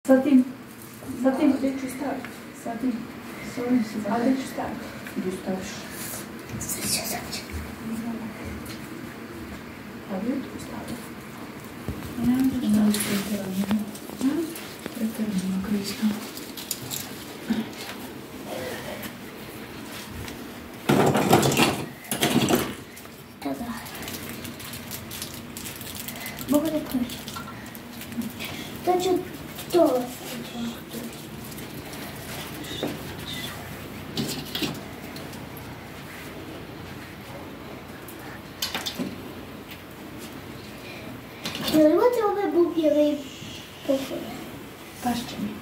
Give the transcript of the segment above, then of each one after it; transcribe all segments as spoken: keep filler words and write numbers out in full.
Zatim, zatim gdje ću staviti? Zatim, s ovim se zatim. A gdje ću staviti? Gdje staviš? Sad ću, sad ću. A gdje tu staviti? Ne, ne, ne, pretirano. Pretirano, Krista. Tada. Mogu da proći. To ću to staviti. Jel imate ove buke ili pokore? Pašće mi.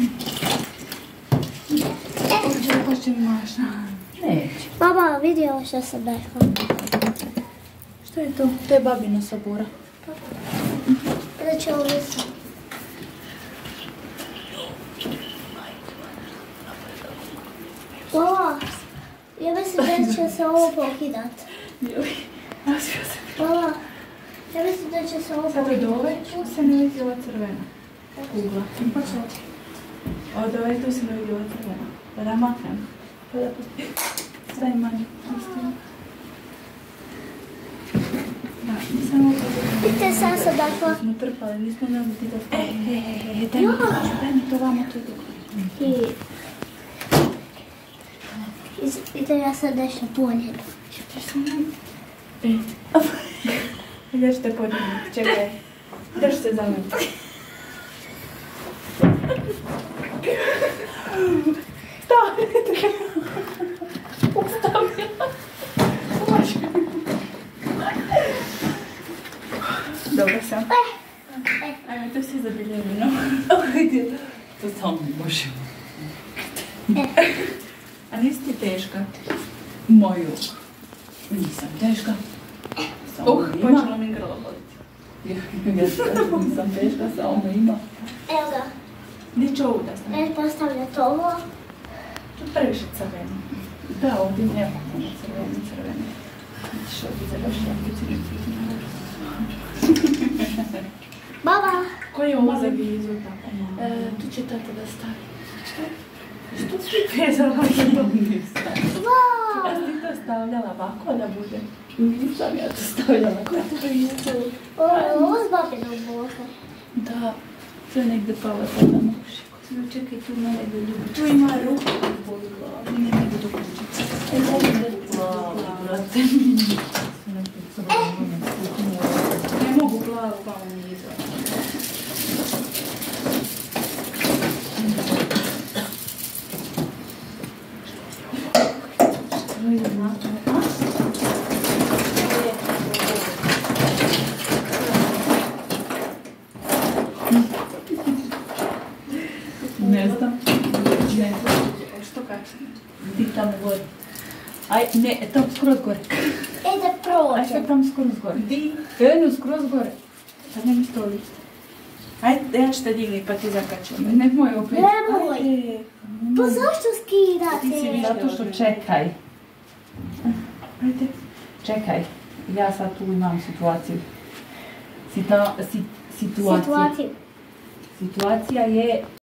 Uđe, pašće mi mašna. Neće. Baba, vidi ovo što sam rekla. Što je to? To je babina sabura. Da će ovo biti. Baba, ja mislim da će se ovo pokidat. Joj, nasio se. Baba, ja mislim da će se ovo Sad pokidat. od ove se ne vidi ova crvena kugla. Od ove tu se ne vidi ova crvena. Pa da maknem. Pa da pusti. Stavi manje. Da, nisam ovo pozorila. Vidite sam sad dakle. Smo trpali, nismo znali ti da stavi. E, e, e, daj mi to, daj mi to vamo, to je dobro. I... Vidite, ja sad nešto ponijem. Ti sam nam... E, gdje ću te podnijeti? Čekaj. Drži se za mene. Stavi! Ustavila! Dobro sam. Ajme, to si zabiljevino. Ajde. To samo mi možemo. A nisi ti teška? Moju. Nisam teška. Uh, počelo mi grlo boliti. Nisam teška, samo me ima. Evo ga. Gdje ću ovu da stavim? Ne postavljati ovo. Tu previše crveno. Da, ovdje nema puno crveno, crveno. Ćeš ovdje završati, ti ću Baba. Koji je ovo za gizu? Tu će tata da stavi. Što? Što si vezala za to nisam? Wow. Ja si to stavljala ovako da bude. Nisam ja to stavljala kako to je. Ovo je ovo s babinom bosom. Da, to je negdje pala tada na uši. Čekaj, tu ima negdje ljubi. Tu ima ruku u boju glavi. Ne mogu do kućice. E, mogu da plavu, brate. Ne mogu plavu, pa on nije izvara. Ne znam. Ne znam. Što kače? Ti tamo gori. Aj, ne, tam skroz gore. E da prođe. Aj sad tam skroz gore. Di? Eno, skroz gore. Sad ne mi stoli. Ajde, ja ću te digni pa ti zakačem. Nemoj opet. Nemoj. Ajde. Pa zašto skidate? Zato što čekaj. Ajde. Čekaj. Ja sad tu imam situaciju. Sita, si, situaciju. Situaciju. Situacija je